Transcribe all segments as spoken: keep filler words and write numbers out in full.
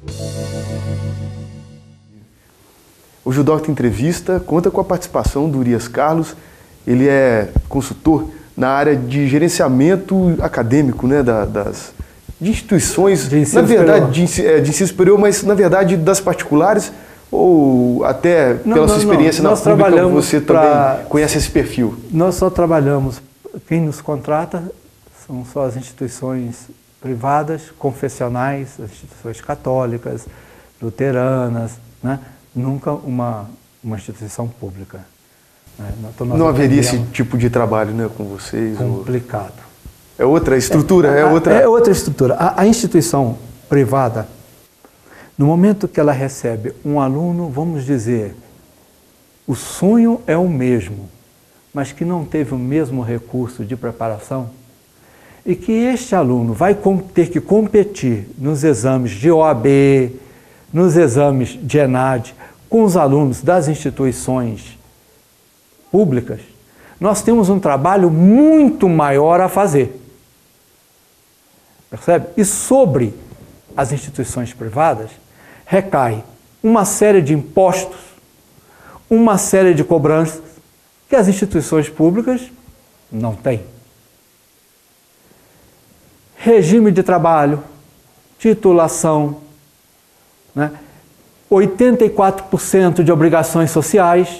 Hoje o Doctor Entrevista conta com a participação do Urias Carlos. Ele é consultor na área de gerenciamento acadêmico, né, da, das, de instituições, de ensino na verdade, superior. de, de ensino superior, mas na verdade das particulares, ou até Não, pela não, sua experiência não. na Nós pública, trabalhamos você pra... também conhece esse perfil? Nós só trabalhamos, quem nos contrata são só as instituições privadas, confessionais, as instituições católicas, luteranas, né? Nunca uma, uma instituição pública. Né? Então, não haveria esse tipo de trabalho, né, com vocês? Complicado. Ou... É outra estrutura? É, é, outra... é outra estrutura. A, a instituição privada, no momento que ela recebe um aluno, vamos dizer, o sonho é o mesmo, mas que não teve o mesmo recurso de preparação, e que este aluno vai ter que competir nos exames de O A B, nos exames de ENAD, com os alunos das instituições públicas, nós temos um trabalho muito maior a fazer. Percebe? E sobre as instituições privadas, recai uma série de impostos, uma série de cobranças que as instituições públicas não têm. Regime de trabalho, titulação, né? oitenta e quatro por cento de obrigações sociais.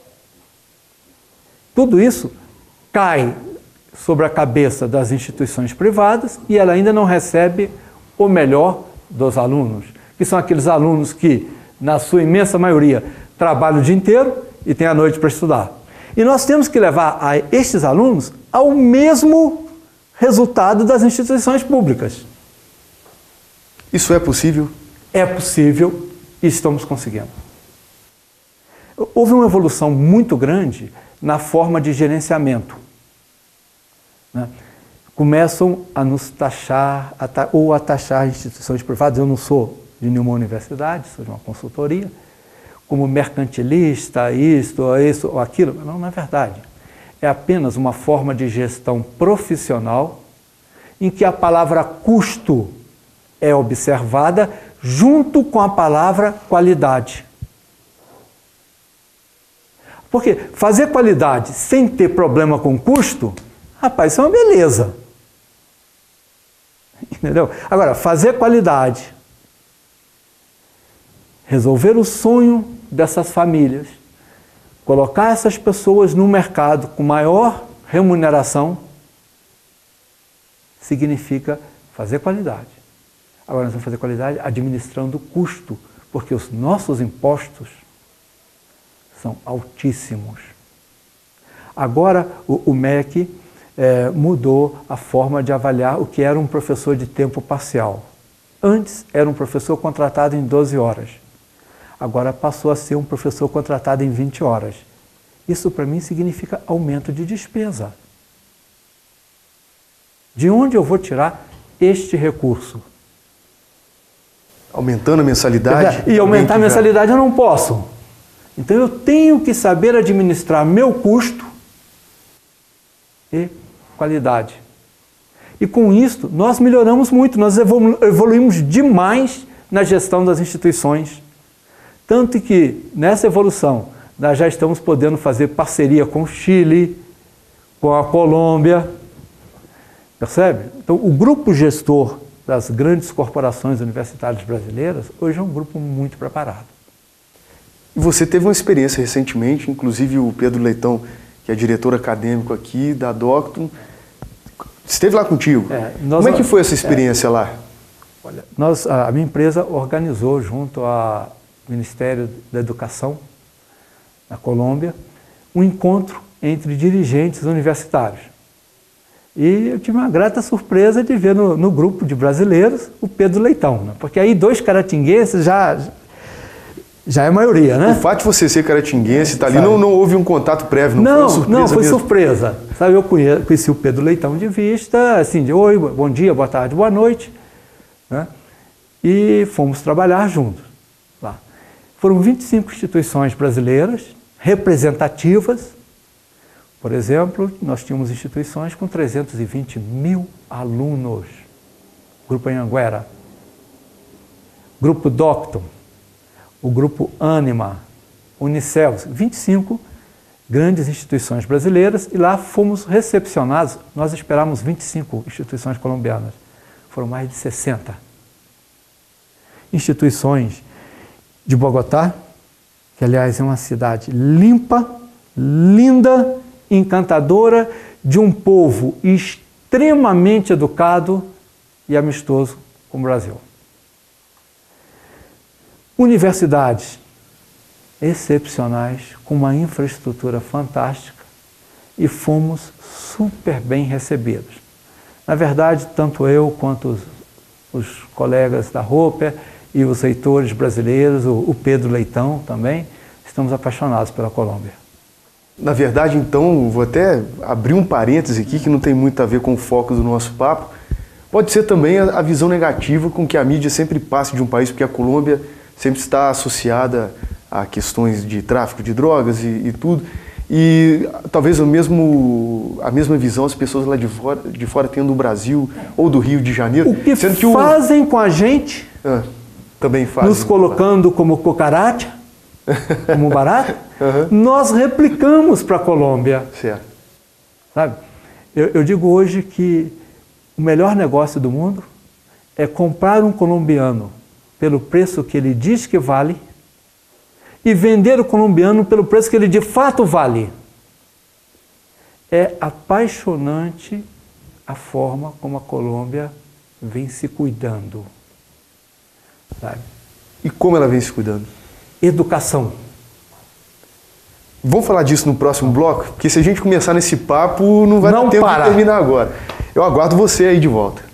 Tudo isso cai sobre a cabeça das instituições privadas e ela ainda não recebe o melhor dos alunos, que são aqueles alunos que, na sua imensa maioria, trabalham o dia inteiro e têm a noite para estudar. E nós temos que levar a estes alunos ao mesmo resultado das instituições públicas. Isso é possível? É possível e estamos conseguindo. Houve uma evolução muito grande na forma de gerenciamento. Né? Começam a nos taxar, a ta ou a taxar instituições privadas. Eu não sou de nenhuma universidade, sou de uma consultoria, como mercantilista, isto, isso ou aquilo. Não, não é verdade. É apenas uma forma de gestão profissional em que a palavra custo é observada junto com a palavra qualidade. Porque fazer qualidade sem ter problema com custo, rapaz, isso é uma beleza. Entendeu? Agora, fazer qualidade, resolver o sonho dessas famílias, colocar essas pessoas no mercado com maior remuneração, significa fazer qualidade. Agora nós vamos fazer qualidade administrando o custo, porque os nossos impostos são altíssimos. Agora o, o M E C é, mudou a forma de avaliar o que era um professor de tempo parcial. Antes era um professor contratado em doze horas. Agora passou a ser um professor contratado em vinte horas. Isso para mim significa aumento de despesa. De onde eu vou tirar este recurso? Aumentando a mensalidade? E aumentar a mensalidade já... eu não posso. Então eu tenho que saber administrar meu custo e qualidade. E com isso nós melhoramos muito, nós evolu evoluímos demais na gestão das instituições. Tanto que nessa evolução nós já estamos podendo fazer parceria com o Chile, com a Colômbia. Percebe? Então o grupo gestor das grandes corporações universitárias brasileiras hoje é um grupo muito preparado. E você teve uma experiência recentemente, inclusive o Pedro Leitão, que é diretor acadêmico aqui da Docton, esteve lá contigo. É, nós, Como é que foi essa experiência é, lá? Olha, nós, a minha empresa organizou junto ao Ministério da Educação, na Colômbia, um encontro entre dirigentes universitários. E eu tive uma grata surpresa de ver no, no grupo de brasileiros o Pedro Leitão, né? Porque aí dois caratinguenses já, já é a maioria, né? O fato de você ser caratinguense, tá ali, não, não houve um contato prévio, não, não foi surpresa Não, foi mesmo. surpresa. Sabe, eu conheci, conheci o Pedro Leitão de vista, assim, de oi, bom dia, boa tarde, boa noite, né? E fomos trabalhar juntos lá. Foram vinte e cinco instituições brasileiras, representativas. Por exemplo, nós tínhamos instituições com trezentos e vinte mil alunos. Grupo Anhanguera. Grupo Docton, o Grupo Anima, Unicef, vinte e cinco grandes instituições brasileiras, e lá fomos recepcionados. Nós esperávamos vinte e cinco instituições colombianas, foram mais de sessenta. Instituições de Bogotá, que aliás é uma cidade limpa, linda, encantadora, de um povo extremamente educado e amistoso com o Brasil. Universidades excepcionais, com uma infraestrutura fantástica, e fomos super bem recebidos. Na verdade, tanto eu quanto os, os colegas da Roper e os reitores brasileiros, o, o Pedro Leitão também, estamos apaixonados pela Colômbia. Na verdade, então, vou até abrir um parêntese aqui, que não tem muito a ver com o foco do nosso papo. Pode ser também a, a visão negativa com que a mídia sempre passa de um país, porque a Colômbia sempre está associada a questões de tráfico de drogas e, e tudo. E talvez o mesmo, a mesma visão as pessoas lá de fora, de fora tendo do Brasil ou do Rio de Janeiro. O que sendo que fazem o... com a gente, ah, também fazem, nos colocando como cucaracha, como barata, uhum. Nós replicamos para a Colômbia. Certo. Sabe? Eu, eu digo hoje que o melhor negócio do mundo é comprar um colombiano pelo preço que ele diz que vale e vender o colombiano pelo preço que ele de fato vale. É apaixonante a forma como a Colômbia vem se cuidando. Sabe? E como ela vem se cuidando? Educação. Vamos falar disso no próximo bloco? Porque se a gente começar nesse papo, não vai não ter tempo para. de terminar agora. Eu aguardo você aí de volta.